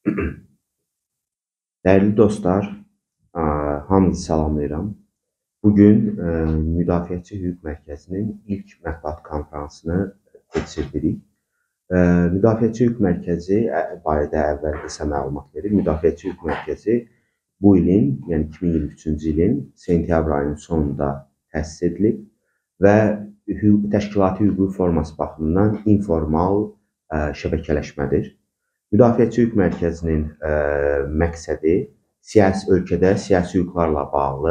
Değerli dostlar, hamınızı salamlayıram. Bugün Müdafiəçi Hüquq Mərkəzinin ilk mətbuat konferansını keçirdirik. Müdafiəçi Hüquq Mərkəzi barədə əvvəl qısa məlumat verir. Müdafiəçi Hüquq Mərkəzi bu ilin, yəni 2023-cü ilin sentyabr ayının sonunda təsis edilib və təşkilati hüquqi forması baxımından informal şəbəkələşmədir. Müdafiəçi Hüquq Mərkəzinin məqsədi ölkədə siyasi hüquqlarla bağlı,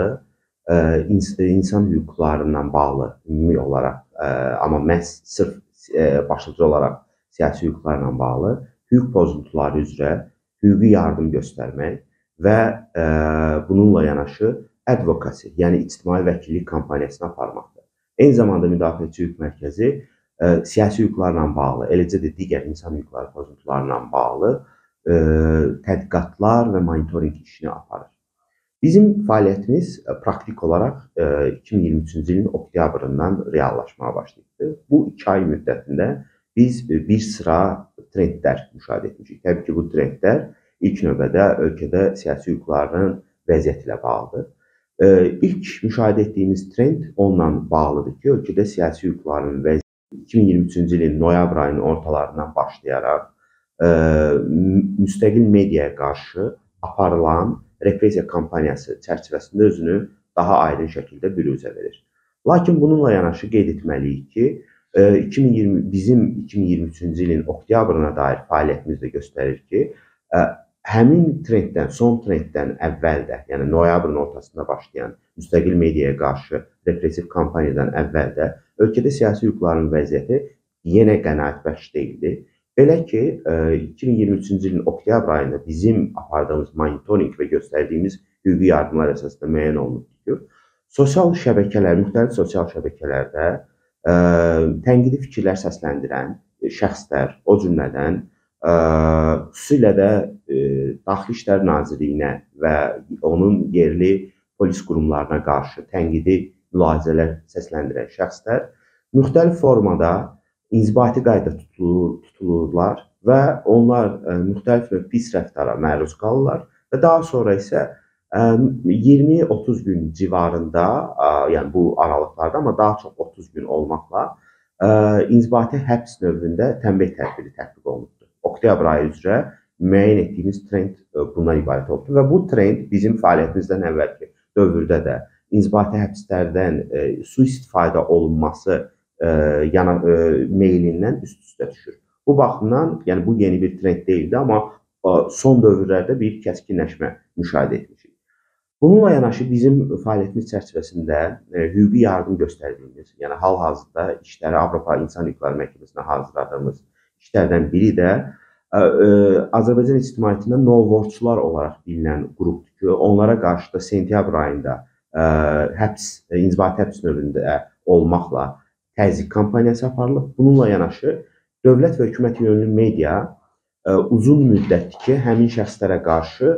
insan hüquqlarından bağlı ümumi olaraq, amma məhz sırf başlıca olaraq siyasi hüquqlarla bağlı hüquq pozuntuları üzrə hüquqi yardım göstərmək və bununla yanaşı advokasi, yəni ictimai vəkillik kampaniyasını aparmaqdır. Eyni zamanda Müdafiəçi Hüquq Mərkəzi siyasi hüquqlarla bağlı, eləcə də digər insan hüquqları pozuntularla bağlı tədqiqatlar və monitorinq işini aparır. Bizim fəaliyyətimiz praktik olaraq 2023-cü ilin oktyabrından reallaşmaya başlayıbdır. Bu 2 ay müddətində biz bir sıra trendlər müşahidə etmişik. Təbii ki, bu trendlər ilk növbədə ölkədə siyasi hüquqların vəziyyəti ilə bağlıdır. İlk müşahidə etdiyimiz trend onunla bağlıdır ki, ölkədə siyasi hüquqların vəziyyəti 2023-cü ilin noyabr ayının ortalarından başlayaraq müstəqil mediaya qarşı aparılan repressiya kampaniyası çərçivəsində özünü daha aydın şəkildə büruzə verir. Lakin bununla yanaşı qeyd etməliyik ki, bizim 2023-cü ilin oktyabrına dair fəaliyyətimiz də göstərir ki, həmin trenddən, son trenddən əvvəl də, yəni noyabrın ortasında başlayan müstəqil mediaya qarşı repressiv kampaniyadan əvvəl də ölkədə siyasi hüquqların vəziyyəti yenə qənaətbəxş deyildi. Belə ki, 2023-cü ilin oktyabr ayında bizim apardığımız monitorinq və göstərdiyimiz hüquqi yardımlar əsasında müəyyən olunubdur ki, sosial şəbəkələr, müxtəlif sosial şəbəkələrdə tənqidi fikirlər səsləndirən şəxslər, o cümlədən xüsusilə də Daxili İşlər Nazirliyinə və onun yerli polis qurumlarına qarşı tənqidi mülahizələr səsləndirən şəxslər müxtəlif formada inzibati qayda tutulurlar və onlar müxtəlif pis rəftara məruz qalırlar və daha sonra isə 20-30 gün civarında, yəni bu aralıqlarda, amma daha çox 30 gün olmaqla inzibati həbs növündə tənbeh tədbiri tətbiq olunubdur. Oktyabr ayı üzrə müəyyən etdiyimiz trend bundan ibarət olubdur və bu trend bizim fəaliyyətimizdən əvvəlki dövrdə də inzibati həbslərdən sui-istifadə olunması meylindən üst-üstə düşür. Bu baxımdan, yəni bu yeni bir trend deyildi, amma son dövrlərdə bir kəskinləşmə müşahidə etmişik. Bununla yanaşı bizim fəaliyyətimiz çərçivəsində hüquqi yardım göstərdiyimiz, yəni hal-hazırda işləri Avropa İnsan Hüquqları Məhkəməsinə hazırladığımız işlərdən biri də Azərbaycan ictimaiyyətində novvorçular olaraq bilinən qrupdur ki, onlara qarşı da sentyabr ayında inzibati həbs növündə olmaqla təzyiq kampaniyası aparılıb. Bununla yanaşı dövlət və hökumət yönlü media uzun müddətdir ki, həmin şəxslərə qarşı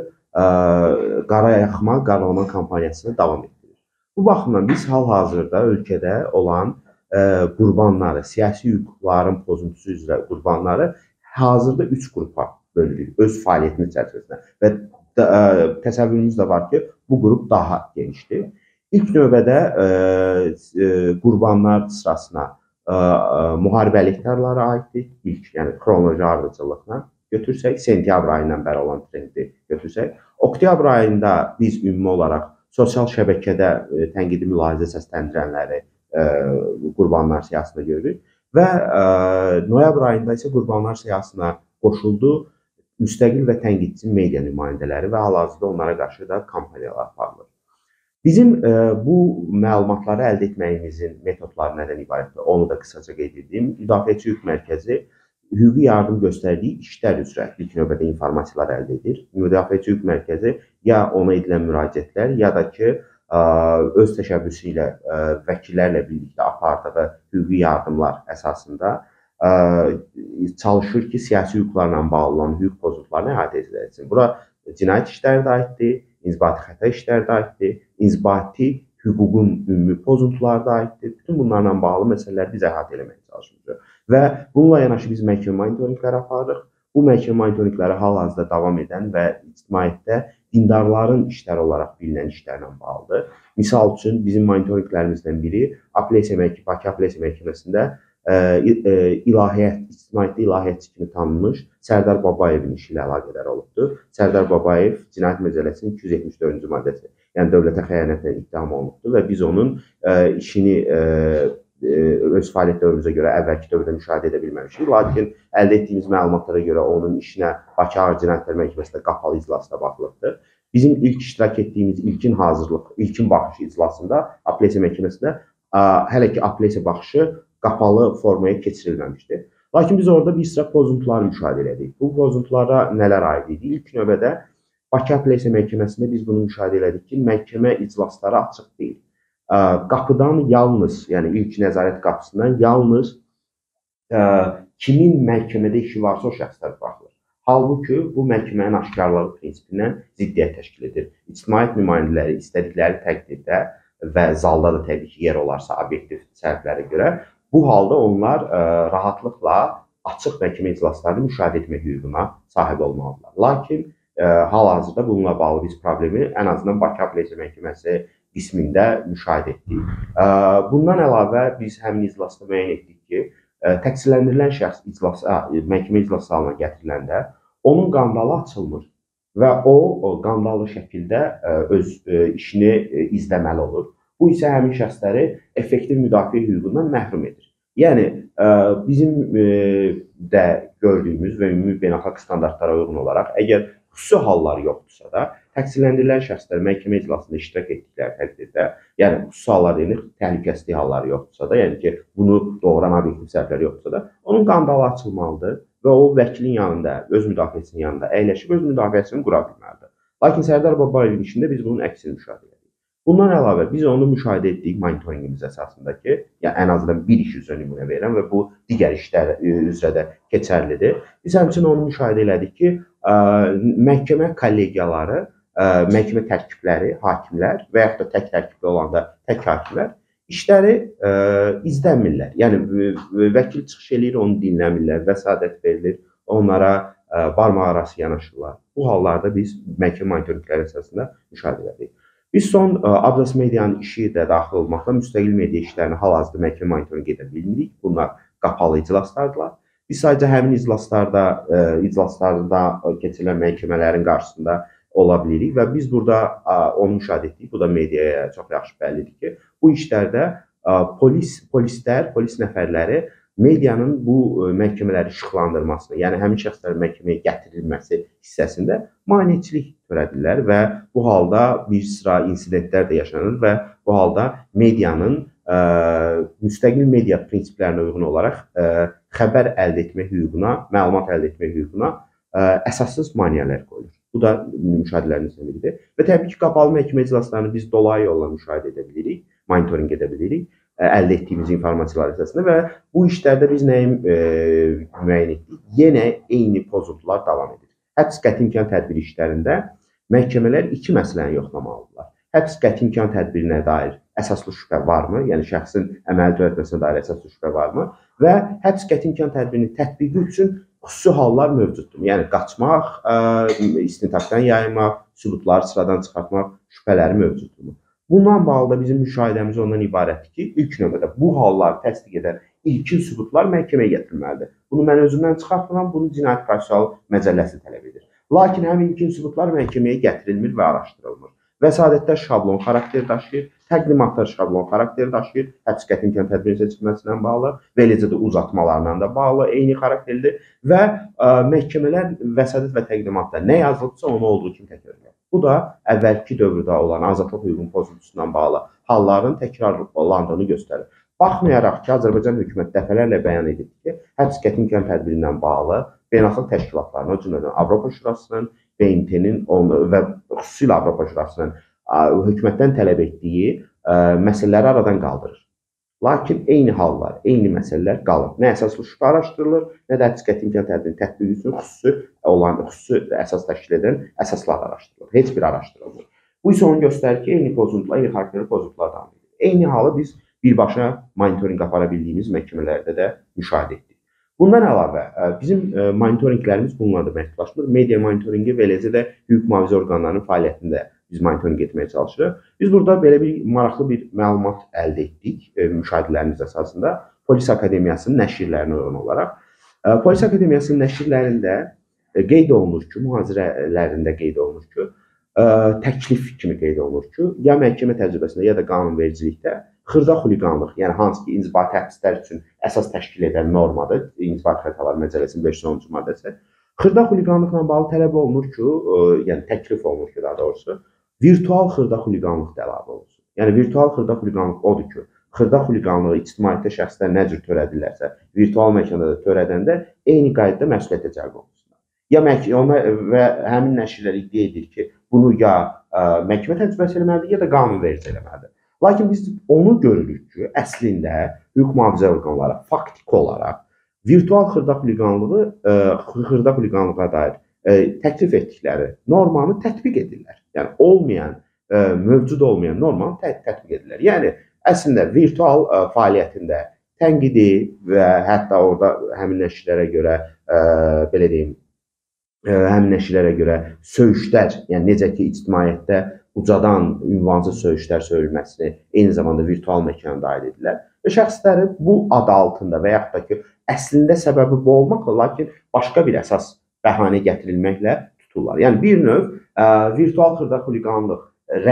qaralama kampaniyasını davam etdirir. Bu baxımdan biz hal-hazırda ölkədə olan qurbanları, siyasi hüquqların pozuntusu üzrə qurbanları hazırda 3 qrupa bölürük öz fəaliyyətimiz çərçivəsində və təsəvvürümüz də var ki, bu qrup daha genişdir. İlk növbədə qurbanlar sırasına müharibə əleyhdarlara aiddir. İlk, yəni xronoloji ardıcıllıqla götürsək, sentyabr ayından bəri olan trendi götürsək, oktyabr ayında biz ümumi olaraq sosial şəbəkədə tənqidi mülahizə səsləndirənləri qurbanlar siyahısında görürük və noyabr ayında isə qurbanlar siyahısına qoşuldu müstəqil və tənqidçi media nümayəndələri və hal-hazırda onlara qarşı da kampaniyalar aparılır. Bizim bu məlumatları əldə etməyimizin metodları nədən ibarətdir? Onu da qısaca qeyd edeyim. Müdafiəçi Hüquq Mərkəzi hüquqi yardım göstərdiyi işlər üzrə ilk növbədə informasiyalar əldə edir. Müdafiəçi Hüquq Mərkəzi ya ona edilən müraciətlər, ya da ki, öz təşəbbüsü ilə vəkillərlə birlikdə apardığı hüquqi yardımlar əsasında çalışır ki, siyasi hüquqlarla bağlı olan hüquq pozuntularını əhatə edilsin. Bura cinayət işləri də aiddir, inzibati xəta işləri də aiddir, inzibati hüququn ümumi pozuntuları da aiddir. Bütün bunlarla bağlı məsələləri biz əhatə eləməyə çalışırıq. Və bununla yanaşı biz məhkəmə monitorinqləri aparırıq. Bu məhkəmə monitorinqləri hal-hazırda davam edən və ictimaiyyətdə dindarların işləri olaraq bilinən işlərlə bağlıdır. Misal üçün, bizim monitorinqlərimizdən biri Bakı Apellyasiya Məhkəməsində ictimaiyyətdə ilahiyyatçı kimi tanınmış Sərdar Babayevin işi ilə əlaqədar olubdur. Sərdar Babayev Cinayət Məcəlləsinin 274-cü maddəsi, yəni dövlətə xəyanətlə ittiham olunubdur və biz onun işini öz fəaliyyət dövrümüzə görə əvvəlki dövrdə müşahidə edə bilməmişik. Lakin əldə etdiyimiz məlumatlara görə onun işinə Bakı Ağır Cinayətlər Məhkəməsində qapalı iclasda baxılıbdır. Bizim ilk iştirak etdiyimiz ilkin baxış iclasında Apellyasiya Məhkəməsində hələ ki apellyasiya baxışı qapalı formaya keçirilməmişdir. Lakin biz orada bir sıra pozuntuları müşahidə elədik. Bu pozuntulara nələr aid idi? İlk növbədə Bakı Apellyasiya Məhkəməsində biz bunu müşahidə elədik ki, məhkəmə iclasları açıq deyil. Qapıdan yalnız, yəni ilk nəzarət qapısından yalnız kimin məhkəmədə işi varsa o şəxslər baxılır. Halbuki bu məhkəmənin aşkarlığı prinsipindən ziddiyyət təşkil edir. İctimaiyyət nümayəndələri istədikləri təqdirdə və zalda da təbii ki, yer olarsa obyektiv səbəblərə görə bu halda onlar rahatlıqla açıq məhkəmə iclaslarını müşahidə etmə hüququna sahib olmalıdırlar. Lakin hal-hazırda bununla bağlı biz problemi ən azından Bakı Apellyasiya Məhkəməsi qismində müşahidə etdik. Bundan əlavə biz həmin iclasda müəyyən etdik ki, təqsirləndirilən şəxs məhkəmə iclası salonuna gətiriləndə onun qandalı açılmır və o qandallı şəkildə öz işini izləməli olur. Bu isə həmin şəxsləri effektiv müdafiə hüququndan məhrum edir. Yəni, bizim də gördüyümüz və ümumi beynəlxalq standartlara uyğun olaraq, əgər xüsusi hallar yoxdursa da, təqsirləndirilən şəxslər məhkəmə iclasında iştirak etdikləri təqdirdə, yəni xüsusi hallar deyilir, təhlükəsizlik halları yoxdursa da, yəni ki, bunu doğuran obyektiv səbəblər yoxdursa da, onun qandalı açılmalıdır və o vəkilin yanında, öz müdafiəsinin yanında əyləşib öz müdafiəsini qura bilməlidir. Lakin Sərdar Babayevin işində biz bunun əksini müşahidə edirik. Bundan əlavə biz onu müşahidə etdik monitorinqimiz əsasında ki, yəni ən azından bir iş üzrə nümunə verirəm və bu digər işlər üzrə də keçərlidir. Biz həmçinin onu müşahidə elədik ki, məhkəmə kollegiyaları, məhkəmə tərkibləri, hakimlər və yaxud da tək tərkibli olanda tək hakimlər işləri izləmirlər. Yəni, vəkil çıxış eləyir, onu dinləmirlər, vəsadət verilir, onlara barmaq arası yanaşırlar. Bu hallarda biz məhkəmə monitorinqləri əsasında müşahidə edirik. Biz son Abdas Medianın işi də daxil olmaqla müstəqil media işlərini hal-hazırda məhkəmə monitorinq edə bilmirik. Bunlar qapalı iclaslardılar. Biz sadəcə həmin iclaslarda keçirilən məhkəmələrin qarşısında ola bilirik və biz burada onu müşahidə etdik. Bu da mediaya çox yaxşı bəllidir ki, bu işlərdə polis nəfərləri medianın bu məhkəmələri işıqlandırmasını, yəni həmin şəxslərin məhkəməyə gətirilməsi hissəsində maneçilik törədirlər və bu halda bir sıra insidentlər də yaşanır və bu halda medianın müstəqil media prinsiplərinə uyğun olaraq xəbər əldə etmə hüququna, məlumat əldə etmə hüququna əsassız maneələr qoyulur. Bu da müşahidələrimizdən biridir. Və təbii ki, qapalı məhkəmə iclaslarını biz dolayı yolla müşahidə edə bilirik, monitorinq edə bilirik əldə etdiyimiz informasiyalar əsasında və bu işlərdə biz nəyi müəyyən etdik? Yenə eyni pozuntular davam edir. Həbs qəti imkan tədbiri işlərində məhkəmələr iki məsələni yoxlamalıdırlar. Həbs qəti imkan tədbirinə dair əsaslı şübhə varmı? Yəni, şəxsin əməli törətməsinə dair əsaslı şübhə varmı? Və həbs qəti imkan tədbirinin tətbiqi üçün xüsusi hallar mövcuddur. Yəni, qaçmaq, istintaqdan yaymaq, sübutları sıradan çıxartmaq şübhələri mövcuddur. Bundan bağlı da bizim müşahidəmiz ondan ibarətdir ki, ilk növbədə bu halları təsdiq edən ilkin sübutlar məhkəməyə gətirilməlidir. Bunu mən özümdən çıxartmıram, bunu Cinayət Prosessual Məcəlləsi tələb edir. Lakin həmin ilkin sübutlar məhkəməyə gətirilmir və araşdırılmır. Vəsadətlər şablon xarakter daşıyır, təqdimatlar şablon xarakter daşıyır, həbs qəti imkan tədbirinin seçilməsindən bağlı və eləcə də uzatmalarla da bağlı eyni xarakterlidir və məhkəmələr vəsadət və təqdimatda nə yazılıbsa onu olduğu kimi təkrarlayır. Bu da əvvəlki dövrdə olan azadlıq hüququnun pozuntusundan bağlı halların təkrarlandığını göstərir. Baxmayaraq ki, Azərbaycan hökuməti dəfələrlə bəyan edir ki, həbs qəti imkan tədbirindən bağlı beynəlxalq təşkilatların, o cümlədən Avropa Şurasının, BMT-nin və xüsusilə Avropa Şurasının hökumətdən tələb etdiyi məsələləri aradan qaldırır. Lakin eyni hallar, eyni məsələlər qalır. Nə əsaslı şübhə araşdırılır, nə də həbs qəti imkan tədbirinin tətbiqi üçün xüsusi əsas təşkil edən əsaslar araşdırılır. Heç bir araşdırılmır. Bu isə onu göstərir ki, eyni pozuntular, eyni xarakterli pozuntular davam edir. Eyni halı biz birbaşa monitorinq apara bildiyimiz məhkəmələrdə də müşahidə etdik. Bundan əlavə bizim monitorinqlərimiz bununla da məhdudlaşmır. Media monitorinqi və eləcə də hüquq mühafizə orqanlarının fəaliyyətində biz monitorinq etməyə çalışırıq. Biz burada belə bir maraqlı bir məlumat əldə etdik müşahidələrimiz əsasında. Polis Akademiyasının nəşrlərinə uyğun olaraq. Polis Akademiyasının nəşrlərində qeyd olunur ki, mühazirələrində qeyd olunur ki, təklif kimi qeyd olunur ki, ya məhkəmə təcrübəsində, ya da qanunvericilikdə xırda xuliqanlıq, yəni hansı ki, inzibati həbslər üçün əsas təşkil edən normadır, İnzibati Xətalar Məcəlləsinin 510-cu maddəsi. Xırda xuliqanlıqla bağlı tələb olunur ki, yəni təklif olunur ki, daha doğrusu, virtual xırda xuliqanlıq da əlavə olunsun. Yəni virtual xırda xuliqanlıq odur ki, xırda xuliqanlığı ictimaiyyətdə şəxslər nə cür törədirlərsə, virtual məkanda da törədəndə eyni qaydada məsuliyyətə cəlb olunsunlar. Ya və həmin nəşrlər iddia edir ki, bunu ya məhkəmə təcrübəsi eləməlidir, ya da qanunverici eləməlidir. Lakin biz onu görürük ki, əslində hüquq mühafizə orqanları faktiki olaraq virtual xırda xuliqanlığa dair təklif etdikləri normanı tətbiq edirlər. Yəni olmayan, mövcud olmayan normanı tətbiq edirlər. Yəni əslində virtual fəaliyyətində tənqidi və hətta orada həmin nəşrlərə görə belə deyim, həmin nəşrlərə görə söyüşlər, yəni necə ki, ictimaiyyətdə ucadan ünvansız söyüşlər söyülməsini eyni zamanda virtual məkanda aid edirlər və şəxsləri bu adı altında və yaxud da ki, əslində səbəbi bu olmaqla, lakin başqa bir əsas bəhanə gətirilməklə tuturlar. Yəni bir növ virtual xırda xuliqanlıq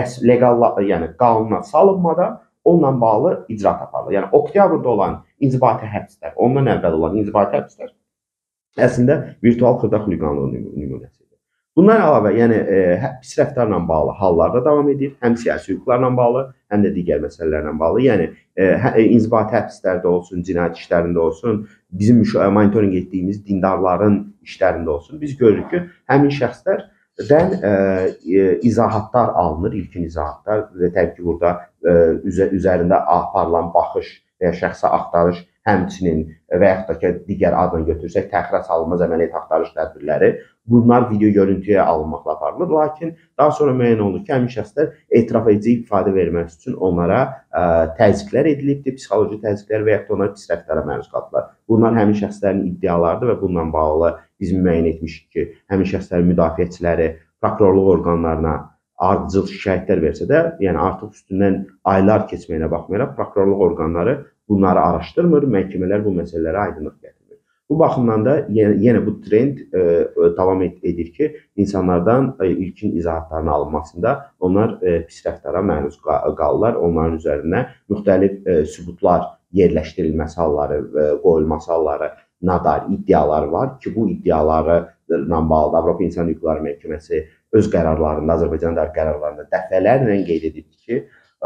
yəni qanuna salınmadan onunla bağlı icraat aparılır. Yəni oktyabrda olan inzibati həbslər, ondan əvvəl olan inzibati həbslər əslində virtual xırda xuliqanlığın nümunəsidir. Bundan əlavə, yəni pis rəftarla bağlı hallar da davam edir, həm siyasi hüquqlarla bağlı, həm də digər məsələlərlə bağlı. Yəni inzibati həbslərdə olsun, cinayət işlərində olsun, bizim monitorinq etdiyimiz dindarların işlərində olsun. Biz görürük ki, həmin şəxslərdən izahatlar alınır, ilkin izahatlar və təbii ki, burada üzərində aparılan baxış və ya şəxsə axtarış, həmçinin və yaxud da ki, digər adını götürsək, təxirə salınmaz əməliyyat axtarış tədbirləri, bunlar video görüntüyə alınmaqla aparılır. Lakin daha sonra müəyyən olunur ki, həmin şəxslər etiraf edici ifadə verməsi üçün onlara təzyiqlər edilibdir, psixoloji təzyiqlər və yaxud da onlara pis rəftara məruz qaldılar. Bunlar həmin şəxslərin iddialarıdır və bununla bağlı biz müəyyən etmişik ki, həmin şəxslərin müdafiəçiləri prokurorluq orqanlarına ardıcıl şikayətlər versə də, yəni artıq üstündən aylar keçməyinə baxmayaraq, prokurorluq orqanları bunları araşdırmır, məhkəmələr bu məsələlərə aydınlıq gətirmir. Bu baxımdan da yenə bu trend davam edir ki, insanlardan ilkin izahatların alınmasında onlar pis rəftara məruz qalırlar, onların üzərinə müxtəlif sübutlar yerləşdirilməsi halları, qoyulması halları, dair iddiaları var ki, bu iddialarla bağlı Avropa İnsan Hüquqları Məhkəməsi öz qərarlarında, Azərbaycan qərarlarında dəfələrlə qeyd edib ki,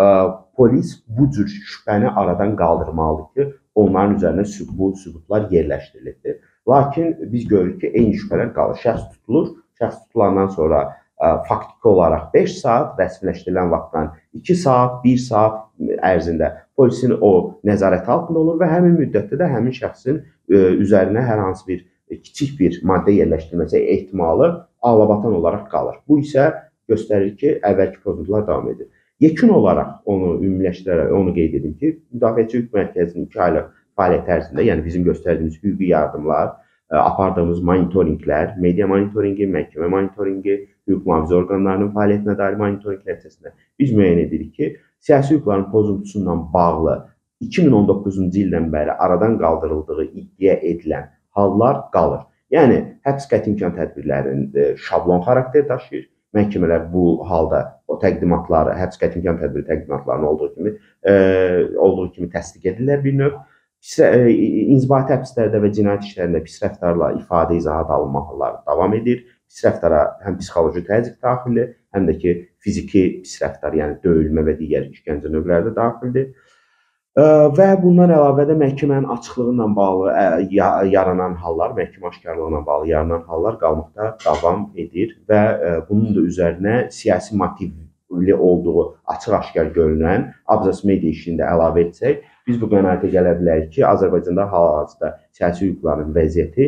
polis bu cür şübhəni aradan qaldırmalıdır ki, onların üzərinə bu sübutlar yerləşdirilibdir. Lakin biz görürük ki, eyni şübhələr qalır. Şəxs tutulur, şəxs tutulandan sonra faktiki olaraq 5 saat, rəsmiləşdirilən vaxtdan 2 saat, 1 saat ərzində polisin o nəzarət altında olur və həmin müddətdə də həmin şəxsin üzərinə hər hansı bir kiçik bir maddə yerləşdirilməsi ehtimalı ağlabatan olaraq qalır. Bu isə göstərir ki, əvvəlki pozuntular davam edir. Yekun olaraq onu ümumiləşdirərək onu qeyd edim ki, Müdafiəçi Hüquq Mərkəzinin 2 aylıq fəaliyyət ərzində, yəni bizim göstərdiyimiz hüquqi yardımlar, apardığımız monitorinqlər, media monitorinqi, məhkəmə monitorinqi, hüquq mühafizə orqanlarının fəaliyyətinə dair monitorinq nəticəsində biz müəyyən edirik ki, siyasi hüquqların pozuntusundan bağlı 2019-cu ildən bəri aradan qaldırıldığı iddia edilən hallar qalır. Yəni, həbs qəti imkan tədbirlərinin şablon xarakter daşıyır. Məhkəmələr bu halda o təqdimatları, həbs qəti imkan tədbiri təqdimatlarını olduğu kimi təsdiq edirlər bir növ. İnzibati həbslərdə və cinayət işlərində pis rəftarla ifadə izahat alınma halları davam edir. Pis rəftara həm psixoloji təzyiq daxildir, həm də ki, fiziki pis rəftar, yəni döyülmə və digər işgəncə növləri də daxildir. Və bundan əlavə də məhkəmənin açıqlığı ilə bağlı yaranan hallar, məhkəmə aşkarlığına bağlı yaranan hallar qalmaqda davam edir və bunun da üzərinə siyasi motivli olduğu açıq-aşkar görünən abzas media işini də əlavə etsək, biz bu qənaətə gələ bilərik ki, Azərbaycanda hal-hazırda siyasi hüquqların vəziyyəti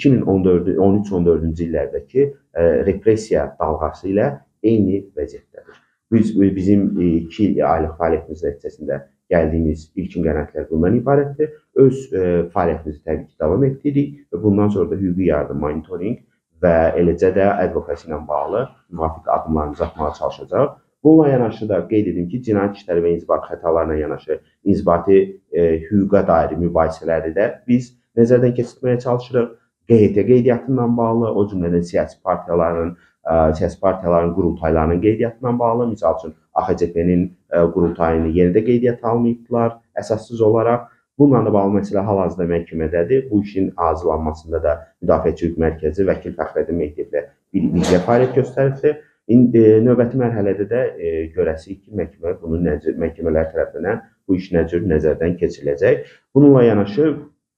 2013-14-cü illərdəki repressiya dalğası ilə eyni vəziyyətdədir. Bizim 2 aylıq fəaliyyətimiz nəticəsində gəldiyimiz ilkin qənaətlər bundan ibarətdir. Öz fəaliyyətimizi təbii ki, davam etdiririk və bundan sonra da hüquqi yardım, monitorinq və eləcə də advokasi ilə bağlı müvafiq addımlarımızı atmağa çalışacağıq. Bununla yanaşı da qeyd edim ki, cinayət işləri və inzibati xətalarla yanaşı inzibati hüquqa dair mübahisələri də biz nəzərdən keçirməyə çalışırıq. QHT qeydiyyatından bağlı, o cümlədən siyasi partiyaların qurultaylarının qeydiyyatından bağlı, misal üçün AXCP-nin qurultayını yenə də qeydiyyata almayıbdılar əsassız olaraq. Bununla da bağlı məsələ hal-hazırda məhkəmədədir. Bu işin hazırlanmasında da Müdafiəçi Hüquq Mərkəzi vəkil Fəxrəddin Mehdiyevlə birgə fəaliyyət göstəribdir. Növbəti mərhələdə də görəsirik ki, məhkəmələr tərəfindən bu iş nə cür nəzərdən keçiriləcək. Bununla yanaşı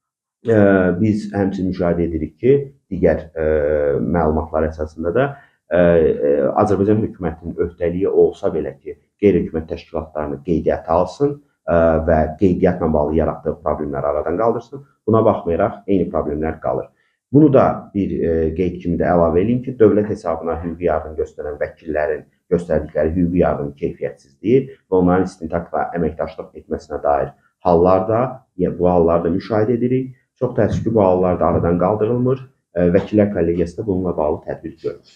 biz həmçinin müşahidə edirik ki, digər məlumatlar əsasında da Azərbaycan hökumətinin öhdəliyi olsa belə ki, qeyri-hökumət təşkilatlarını qeydiyyata alsın və qeydiyyatla bağlı yaratdığı problemləri aradan qaldırsın. Buna baxmayaraq, eyni problemlər qalır. Bunu da bir qeyd kimi də əlavə edeyim ki, dövlət hesabına hüquqi yardım göstərən vəkillərin göstərdikləri hüquqi yardım keyfiyyətsizliyi və onların istintaqla əməkdaşlıq etməsinə dair bu hallarda müşahidə edirik. Çox təəssüf ki, bu hallar da aradan qaldırılmır. Vəkillər kollegiyası da bununla bağlı tədbir görür.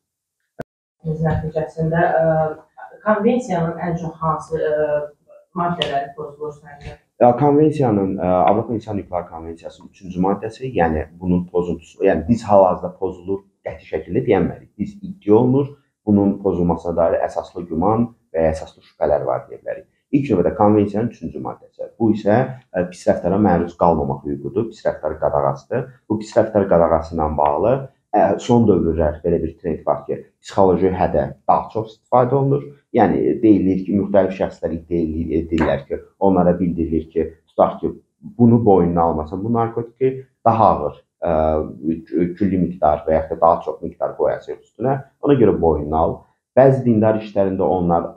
Nəticəsində konvensiyanın ən çox hansı maddələri pozulur səncə? Konvensiyanın, Avropa İnsan Hüquqları Konvensiyasının 3-cü maddəsi, yəni bunun pozuntusu, yəni biz hal-hazırda pozulur qəti şəkildə deyənmərik. Biz iddia olunur, bunun pozulmasına dair əsaslı güman və əsaslı şübhələr var deyə bilərik. İlk növbədə konvensiyanın 3-cü maddəsi. Bu isə pis rəftara məruz qalmamaq hüququdur, pis rəftar qadağasıdır. Bu pis rəftar qadağası ilə bağlı son dövrlər belə bir trend var ki, psixoloji hədə daha çox istifadə olunur. Yəni deyilir ki, müxtəlif şəxslər iddia edirlər ki, onlara bildirilir ki, tutaq ki, bunu boynuna almasan, bu narkotiki daha ağır külli miqdar və yaxud da daha çox miqdar qoyacaq üstünə, ona görə boynuna al. Bəzi dindar işlərində onlar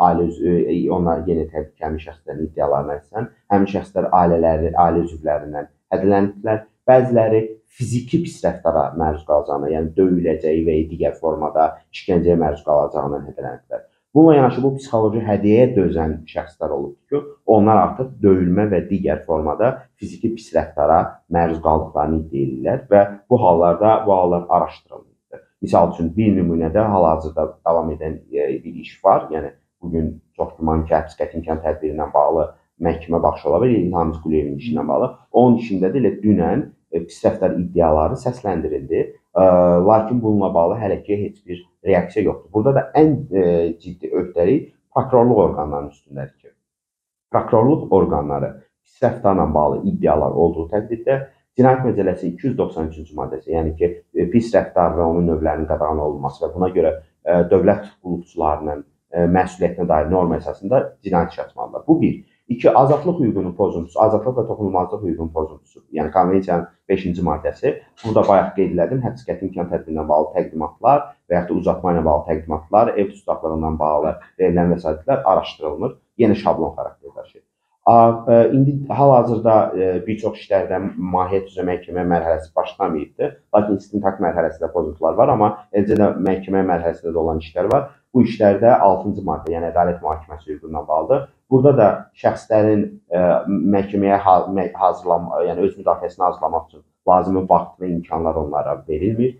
yenə təbii ki, həmin şəxslərin iddialarına əsasən, həmin şəxslər ailə üzvlərindən hədələnibdilər. Bəziləri fiziki pis rəftara məruz qalacağına, yəni döyüləcəyi və digər formada işgəncəyə məruz qalacağından hədələnibdilər. Bununla yanaşı bu psixoloji hədiyyə dözən şəxslər olubdur ki, onlar artıq döyülmə və digər formada fiziki pis rəftara məruz qaldıqlarını iddia edirlər və bu hallar araşdırılır. Misal üçün, bir nümunədə hal-hazırda davam edən bir iş var. Yəni, bugün çox güman ki, həbs qəti imkan tədbiri ilə bağlı məhkəmə baxışı ola bilər, İlham Quliyevin işi ilə bağlı. Onun işində də elə dünən pis rəftar iddiaları səsləndirildi. Lakin bununla bağlı hələ ki, heç bir reaksiya yoxdur. Burada da ən ciddi öhdəlik prokurorluq orqanlarının üstündədir ki, prokurorluq orqanları pis rəftarla bağlı iddialar olduğu təqdirdə Cinayət Məcəlləsinin 293-cü maddəsi, yəni ki, pis rəftar və onun növlərinin qadağan olunması və buna görə dövlət qulluqçularının məsuliyyətinə dair norma əsasında cinayət işi açmalıdır. Bu bir. İki, azadlıq hüququnun pozuntusu, azadlıq və toxunulmazlıq hüququnun pozuntusu, yəni konvensiyanın 5-ci maddəsi. Burada bayaq qeyd elədim, həbs qəti imkan tədbirindən bağlı təqdimatlar və yaxud da uzatma ilə bağlı təqdimatlar, ev tutaqlığından bağlı verilən vəsaitlər araşdırılmır, yenə şablon xarakter daşıyır. İndi hal-hazırda bir çox işlərdə mahiyyət üzrə məhkəmə mərhələsi başlamayıbdır. Lakin istintaq mərhələsində pozuntular var, amma eləcə də məhkəmə mərhələsində də olan işlər var. Bu işlərdə 6-cı maddə, yəni ədalət mühakiməsi hüququndan bağlıdır. Burada da şəxslərin məhkəməyə yəni öz müdafiəsini hazırlamaq üçün lazımi vaxt və imkanlar onlara verilmir.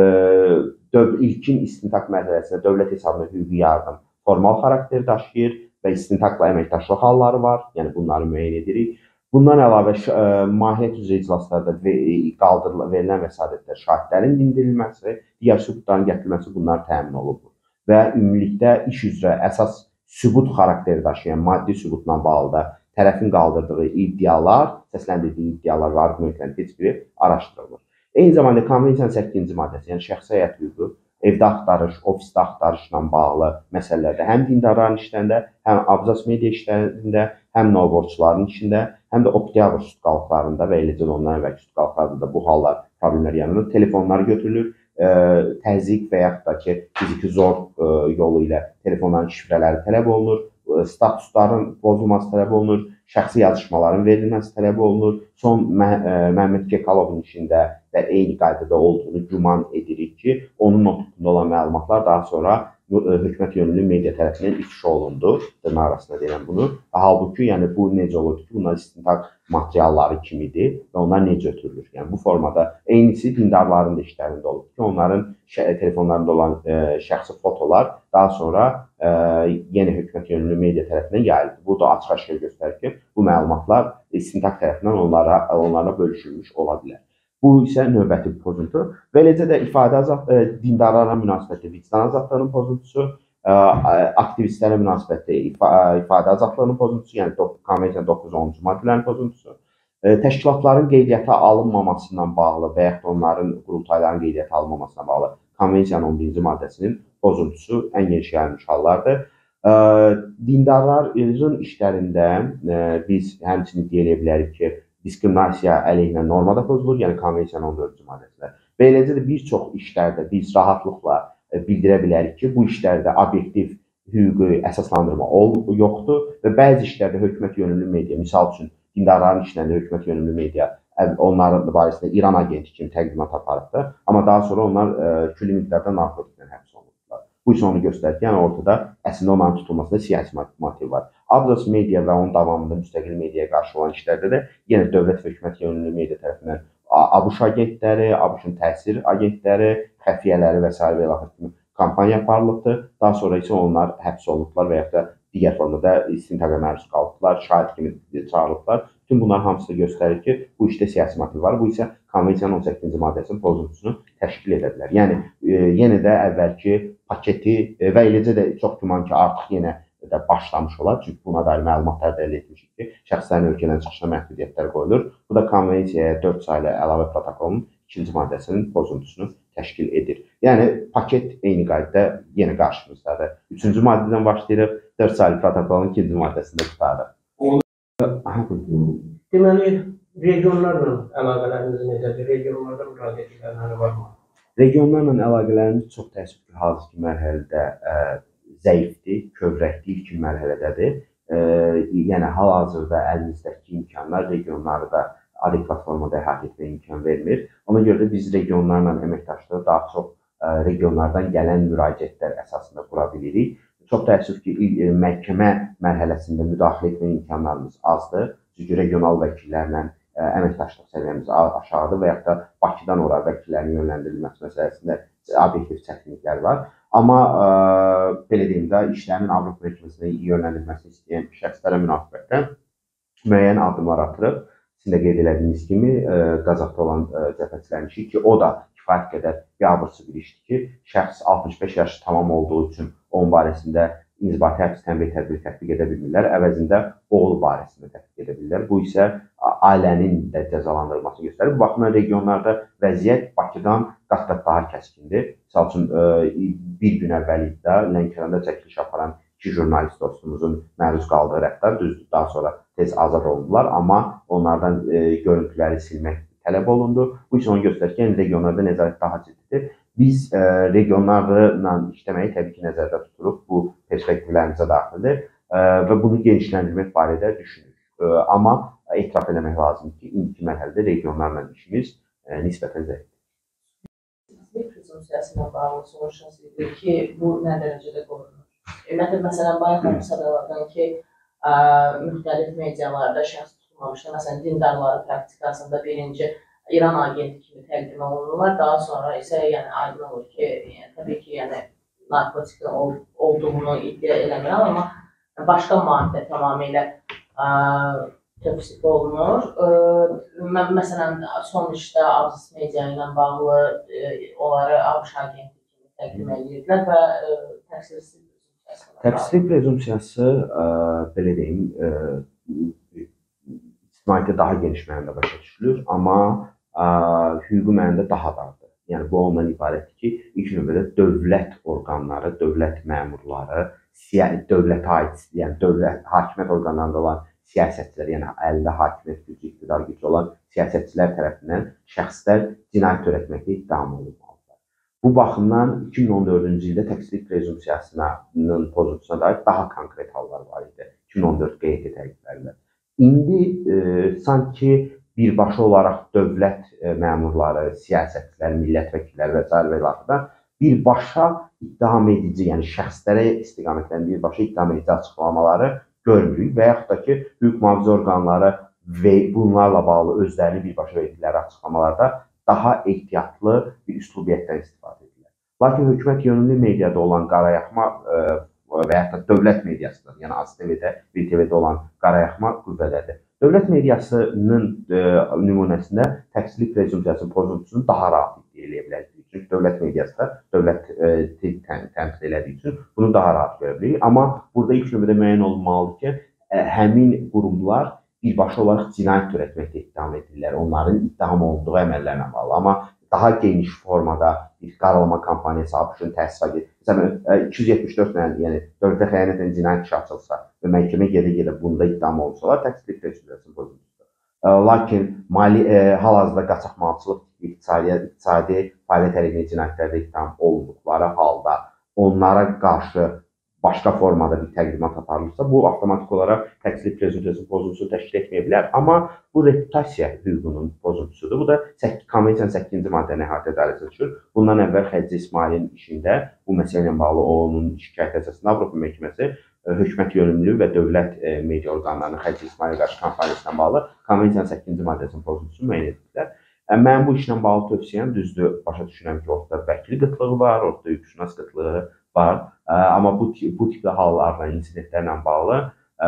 İlkin istintaq mərhələsində dövlət hesabına hüquqi yardım formal xarakter daşıyır və istintaqla əməkdaşlıq halları var, yəni bunları müəyyən edirik. Bundan əlavə mahiyyət üzrə iclaslarda verilən vəsaitlər, şahidlərin dindirilməsi, digər sübutların gətirilməsi bunlar təmin olunur. Və ümumilikdə iş üzrə əsas sübut xarakteri daşıyan maddi sübutla bağlı da tərəfin qaldırdığı iddialar, səsləndirdiyi iddialar və argumentlərin heç biri araşdırılır. Eyni zamanda konvensiyanın 8-ci maddəsi, yəni şəxsi həyat hüququ, evdə axtarış, ofisdə axtarışla bağlı məsələlərdə həm dindarların işlərində, həm abzas media işlərində, həm novborçluların işində, həm də oktyabr sütqalıqlarında və eləcə də onların əvvəlki sütqalıqlarda da bu hallar problemlər yaranır. Telefonlar götürülür, təzyiq və yaxud da ki, fiziki zor yolu ilə telefonların şifrələri tələb olunur, statusların pozulması tələb olunur, şəxsi yazışmaların verilməsi tələb olunur. Son Məmməd Kekalovun işində də eyni qaydada olduğunu güman edirik ki, onun notebookunda olan məlumatlar daha sonra hökumət yönümlü media tərəfindən ifşa olundu. Dırnaq arasında deyirəm bunu. Halbuki, yəni bu necə olurdu ki, bunlar istintaq materialları kimidir və onlar necə ötürülür? Yəni bu formada eynisi dindarların da işlərində olub ki, onların telefonlarında olan şəxsi fotolar daha sonra yenə hökumət yönümlü media tərəfindən yayıldı. Bu da açıq-aşkar göstərir ki, bu məlumatlar istintaq tərəfindən onlara bölüşülmüş ola bilər. Bu isə növbəti bir pozuntu. Və eləcə də dindarlara münasibətdə vicdan azadlığının pozuntusu, aktivistlərə münasibətdə ifadə azadlığının pozuntusu, yəni Konvensiyanın 9-10-cu maddələrin pozuntusu, təşkilatların qeydiyyata alınmamasından bağlı və yaxud onların qurultayların qeydiyyata alınmamasına bağlı Konvensiyanın 11-ci maddəsinin pozuntusu ən geniş yayılmış hallardır. Dindarların işlərində biz həmçinin deyə bilərik ki, diskriminasiya əleyhinə normada pozulur, yəni Konvensiyanın 14-cü maddəsində. Və eləcə də bir çox işlərdə biz rahatlıqla bildirə bilərik ki, bu işlərdə obyektiv hüquqi əsaslandırma yoxdur və bəzi işlərdə hökumət yönümlü media, misal üçün dindarların işlərində hökumət yönümlü media onların barəsində İran agenti kimi təqdimat aparıbdır, amma daha sonra onlar külli miqdarda narkotiklə həbs olunurlar. Bu isə onu göstərir ki, yəni ortada əslində onların tutulmasında siyasi motiv var. Abzas media və onun davamında müstəqil mediaya qarşı olan işlərdə də yenə dövlət və hökumət yönümlü media tərəfindən ABŞ agentləri, ABŞ-ın təsir agentləri, xəfiyyələri və s. və ilaxır kimi kampaniya aparılıbdır. Daha sonra isə onlar həbs olunublar və yaxud da digər formada istintaqa məruz qalıblar, şahid kimi çağırılıblar. Bütün bunlar hamısı göstərir ki, bu işdə siyasi motiv var. Bu isə Konvensiyanın 18-ci maddəsinin pozuntusunu təşkil edə bilər. Yəni, yenə də əvvəlki paketi və eləcə də çox güman ki, artıq yenə də başlamış olar. Çünki buna dair məlumatlar da əldə etmişik ki, şəxslərin ölkədən çıxışına məhdudiyyətlər qoyulur. Bu da Konvensiyaya 4 saylı əlavə protokolun 2-ci maddəsinin pozuntusunu təşkil edir. Yəni, paket eyni qaydada yenə qarşımızdadır. 3-cü maddədən başlayırıq, 4 saylı protokolun 2-ci maddəsində tutarıq. Deməli, regionlarla əlaqələriniz necədir? Regionlarda müraciətləriniz var mı? Regionlarla əlaqələrimiz çox təəssüf ki, hazırki mərhələdə zəifdir, kövrəkdir, ilkin mərhələdədir. Yəni, hal-hazırda əlimizdəki imkanlar regionları da adekvat formada əhatə etməyə imkan vermir. Ona görə də biz regionlarla əməkdaşlığı daha çox regionlardan gələn müraciətlər əsasında qura bilirik. Çox təəssüf ki, məhkəmə mərhələsində müdaxilə etmə imkanlarımız azdır. Çünki regional vəkillərlə əməkdaşlıq səviyyəmiz aşağıdır və yaxud da Bakıdan ora vəkillərin yönləndirilməsi məsələsində obyektiv çətinliklər var. Amma belə deyim də, işlərin Avropa məhkəməsinə yönləndirilməsini istəyən şəxslərə münasibətdə müəyyən addımlar atırıq. Sizin də qeyd elədiyiniz kimi, Qazaxda olan cəbhəçilərin işi ki, o da kifayət qədər biabırçı bir işdir ki, şəxs 65 yaşı tamam olduğu üçün onun barəsində inzibati həbs təmbih tədbiri tətbiq edə bilmirlər, əvəzində oğlu barəsində tətbiq edə bilirlər. Bu isə ailənin də cəzalandırılmasını göstərir. Bu baxımdan regionlarda vəziyyət Bakıdan qat-qat daha kəskindir. Misal üçün, bir gün əvvəlikdə Lənkəranda çəkiliş aparan 2 jurnalist dostumuzun məruz qaldığı rəftar düzdür. Daha sonra tez azad olundular, amma onlardan görüntüləri silmək tələb olundu. Bu isə onu göstərir ki, regionlarda nəzarət daha ciddidir. Biz regionlarla işləməyi təbii ki, nəzərdə tuturuq. Bu perspektivlərimizə daxildir və bunu genişləndirmək barədə düşünürük. Amma etiraf eləmək lazımdır ki, indiki mərhələdə regionlarla işimiz nisbətən zəifdir. Prezumpsiyasına bağlı soruşasınız ki, bu nə dərəcədə qorunur? Məsələn, bayaq sadaladan ki, müxtəlif medialarda şəxs tutulmamışdır. Məsələn, dindarların praktikasında birinci İran agenti kimi təqdim olunurlar. Daha sonra isə aydın olur ki, təbii ki, narkotik olduğunu iddia eləmirəm, amma başqa maddə tamamilə təfsik olunur. Məsələn, son işdə Abzas media ilə bağlı onları ABŞ agenti kimi təqdim edirdilər və təqsirlik prezumpsiyası, belə deyim, ictimaiyyətdə daha geniş mənada başa düşülür, amma hüquqi mənada daha dardır. Yəni, bu ondan ibarətdir ki, ilk növbədə dövlət orqanları, dövlət məmurları, dövlətə aid, yəni hakimiyyət orqanlarında olan siyasətçilər, yəni əlində hakimiyyət gücü, iqtidar gücü olan siyasətçilər tərəfindən şəxslər cinayət törətməkdə ittiham olunmalıdır. Bu baxımdan 2014-cü ildə təqsirlik prezumpsiyasının pozuntusuna dair daha konkret hallar var idi. 2014 qeyd təqdirlərlə. İndi sanki birbaşa olaraq dövlət məmurları, siyasətçilər, millət vəkilləri və s. və ilaxırda birbaşa ittiham edici, yəni şəxslərə istiqamətlənən birbaşa ittiham edici açıqlamaları görmürük və yaxud da ki, hüquq mühafizə orqanları və bunlarla bağlı özlərini birbaşa verdikləri açıqlamalarda daha ehtiyatlı bir üslubiyyətdən istifadə edirlər. Lakin hökumət yönümlü mediada olan qarayaxma və yaxud da dövlət mediasıdır, yəni ASTV-də, BTV-də olan qarayaxma qüvvədədir. Dövlət mediasının nümunəsində təqsirlik prezumpsiyasının pozuntusunu daha rahat iddia edə bilərik. Çünki dövlət mediası da dövləti təmsil elədiyi üçün bunu daha rahat görə bilirik. Amma burada ilk növbədə müəyyən olunmalıdır ki, həmin qurumlar birbaşa olaraq cinayət törətməkdə ittiham edirlər, onların ittiham olunduğu əməllərlə bağlı. Amma daha geniş formada bir qaralama kampaniyası üçün təsis edir. Məsələn, 274 yəni dövlətə xəyanətlə cinayət işi açılsa və məhkəmə gedə-gedə bunda ittiham olunsalar, təqsirlik prezumpsiyasının pozuntusudur. Lakin hal-hazırda qaçaqmalçılıq, iqtisadi fəaliyyət əleyhinə cinayətlərdə ittiham olunduqları halda onlara qarşı başqa formada bir təqdimat aparılırsa, bu avtomatik olaraq təqsirlik prezumpsiyasının pozuntusunu təşkil etməyə bilər. Amma bu reputasiya hüququnun pozuntusudur. Bu da Konvensiyanın 8-ci maddəni əhatə dairəsinə düşür. Bundan əvvəl Xədicə İsmailin işində bu məsələ ilə bağlı onun şikayət əsasında Avropa Məhkəməsi hökumət yönümlü və dövlət media orqanlarının Xədicə İsmail qarşı kampaniyasına bağlı Konvensiyanın 8-ci maddəsinin pozuntusunu müəyyən etdilər. Mənim bu işlə bağlı tövsiyəm düzdür, başa düşürəm ki, orada vəkili qıtlığı var, orada hüquqşünas qıtlığı var. Amma bu tipli hallarla, insidentlərlə bağlı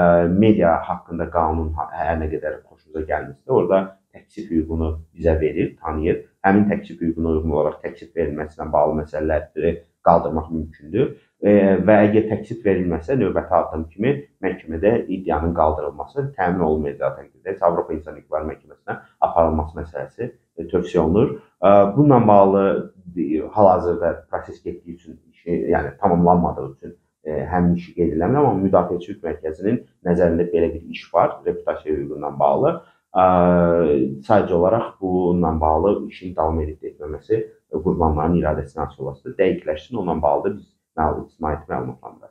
media haqqında qanun hər nə qədər xoşumuza gəlmişsə, orada təksib hüququnu bizə verir, tanıyır. Həmin təksib hüququna uyğun olaraq təksib verilməsinə bağlı məsələləri qaldırmaq mümkündür. Və əgər təksib verilməsə, növbəti addım kimi məhkəmədə iddianın qaldırılması təmin olunmayacağı təqdirdə Avropa İnsan Hüquqları Məhkəməsinə aparılması məsələsi tövsiyə olunur. Bununla bağlı hal-hazırda proses getdiyi üçün, yəni tamamlanmadığı üçün həmin işi qeyd ediləmir, amma Müdafiəçi Hüquq Mərkəzinin nəzərində belə bir iş var, reputasiya hüququndan bağlı. Sadəcə olaraq bununla bağlı işin davam edib etməməsi qurbanların iradəsinə asılı olmasıdır. Dəqiqləşsin, onunla bağlı da biz ictimaiyyəti məlumatlandırırıq.